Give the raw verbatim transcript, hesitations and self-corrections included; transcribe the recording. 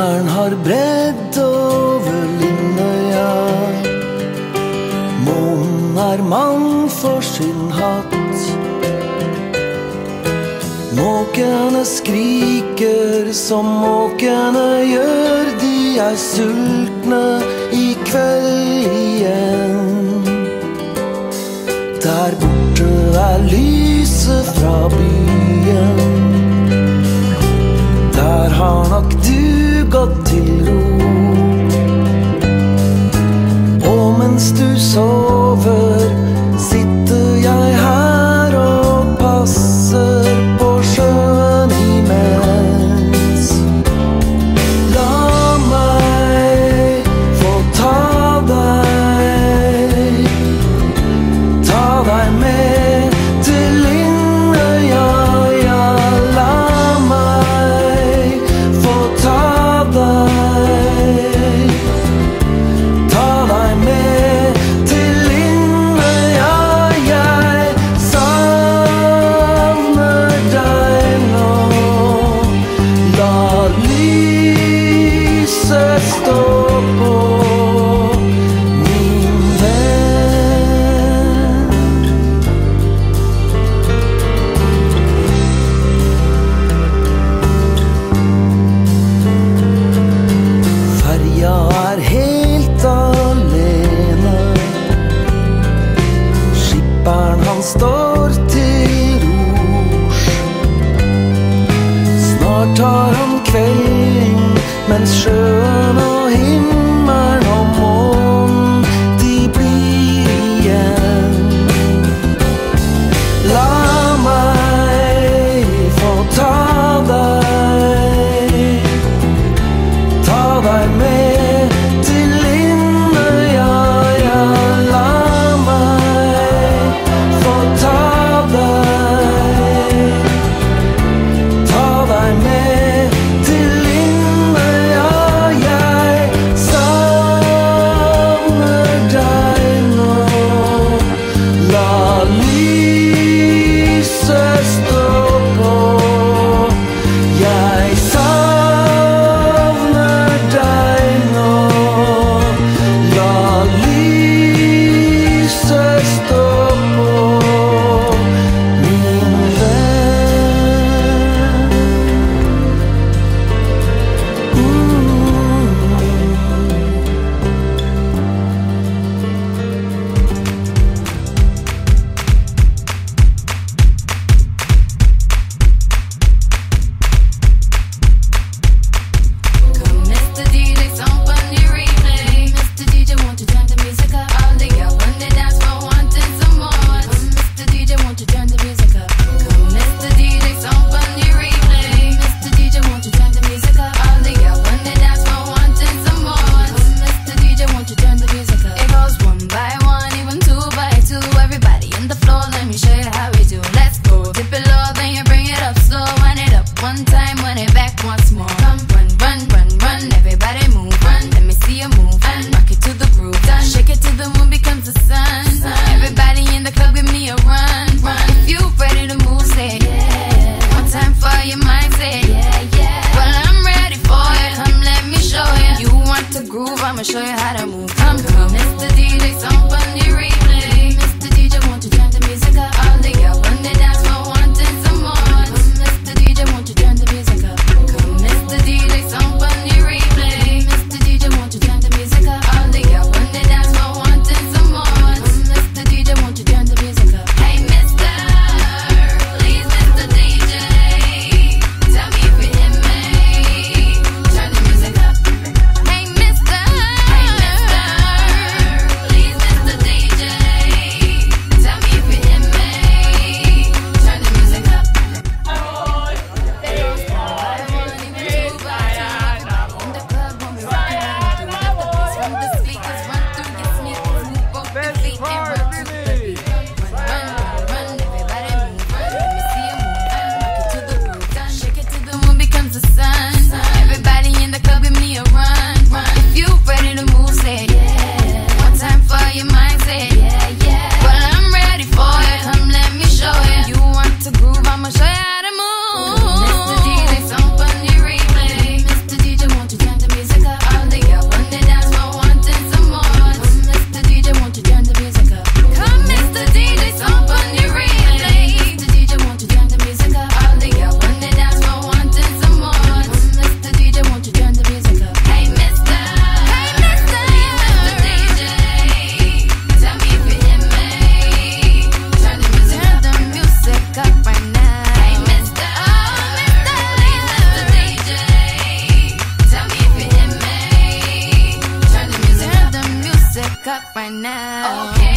Himmelen har bredd over Lindøya. Månen er mann for sin hatt. Måkene skriker som måkene gjør. De er sultne i kveld igjen. Der borte er lyset fra byen. Der har nok du gått til ro. Og mens du sover, sitter jeg her og passer på sjøen imens. La meg få ta deg, ta deg med til Lindøya. Ja, la meg få ta deg, ta deg med til Lindøya. Jeg savner deg nå. La lyset stå på, min venn. Ferja er helt alene. Skipperen han står til rors. Snart tar han kvelden, mens sjøen og himmelen og månen de blir igjen. La meg få ta deg, ta deg med til Lindøya. Ja, la meg få ta deg, ta deg med til Lindøya. Jeg savner deg nå. La lyset stå på. Jeg savner deg nå. La lyset stå på, min venn. Come, Mister D J, some funny replay. Mister D J, won't you turn the music up? All the girls on the dance floor wanting some more. Come, Mister D J, won't you turn the music up? Come, Mister D J, some funny replay. Mister D J, won't you turn the music up? All the girls on the dance floor wanting some more. Come, Mister D J, won't you turn the music up? It goes one by one, even two by two. Everybody in the floor, let me show you how we do. Let's go, dip it low, then you bring it up slow. Wind it up one time, wind it back once more. Come, run, run, run, run, everybody move, run. Let me see you move, and rock it to the groove. Done, shake it till the moon becomes the sun. Everybody in the club, give me a run, run. If you ready to move, say yeah. One time for your mind, say yeah, yeah. Well, I'm ready for it, come let me show you. You want to groove, I'ma show you how to move. Come, come, Mister D J, some funny replay. Mister D J, won't you turn the music up? All the girls on the dance floor wanting some more. Come, Mister D J, won't you turn the music up? Come, Mister D J, some funny replay. Mister D J, won't you turn the music up? All the girls on the dance floor wanting some more. Come, Mister D J, won't you turn the music up? Hey, Mister, please, Mister D J, tell me if you hear me. Turn the music up. Hey, Mister, hey, Mister, up right now. Okay.